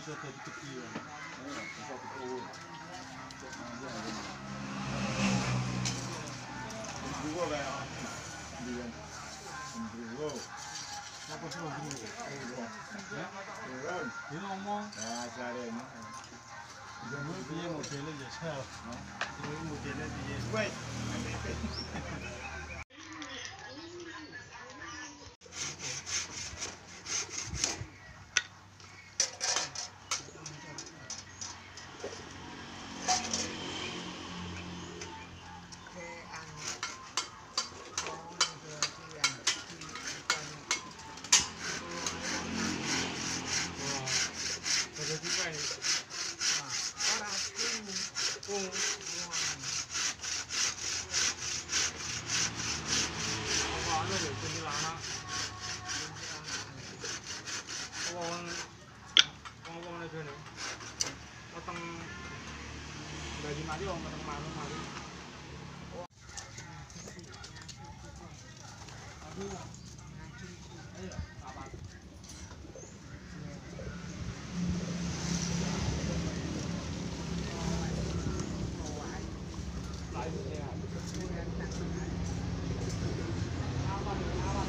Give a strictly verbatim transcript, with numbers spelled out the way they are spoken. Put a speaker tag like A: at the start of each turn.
A: bisa tadi kecil. Bisa kecil. Dua kayak dia. Dua. Apa sih dua? Ya? Dua. Dia ngomong. Ya, cari ini. Jangan dia modelnya ya sel. Ini modelnya dia. Wait. Bagi mari om matang malu mari. Aduh. Ayo, sabar. Lain ya. Apa nih? Apa?